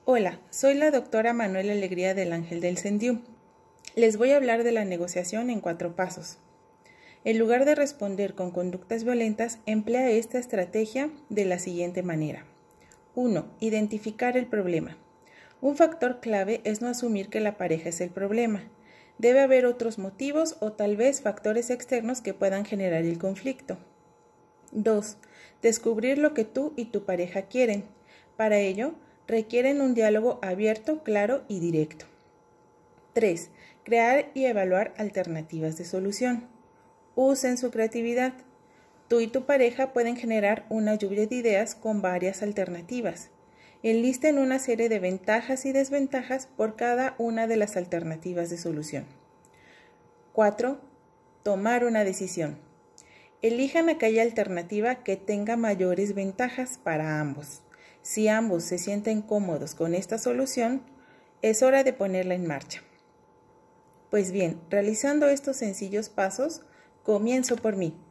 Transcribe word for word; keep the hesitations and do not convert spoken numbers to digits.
Hola, soy la doctora Manuela Alegría del Ángel del Sendiú. Les voy a hablar de la negociación en cuatro pasos. En lugar de responder con conductas violentas, emplea esta estrategia de la siguiente manera. uno. Identificar el problema. Un factor clave es no asumir que la pareja es el problema. Debe haber otros motivos o tal vez factores externos que puedan generar el conflicto. dos. Descubrir lo que tú y tu pareja quieren. Para ello, requieren un diálogo abierto, claro y directo. tres. Crear y evaluar alternativas de solución. Usen su creatividad. Tú y tu pareja pueden generar una lluvia de ideas con varias alternativas. Enlisten una serie de ventajas y desventajas por cada una de las alternativas de solución. cuatro. Tomar una decisión. Elijan aquella alternativa que tenga mayores ventajas para ambos. Si ambos se sienten cómodos con esta solución, es hora de ponerla en marcha. Pues bien, realizando estos sencillos pasos, comienzo por mí.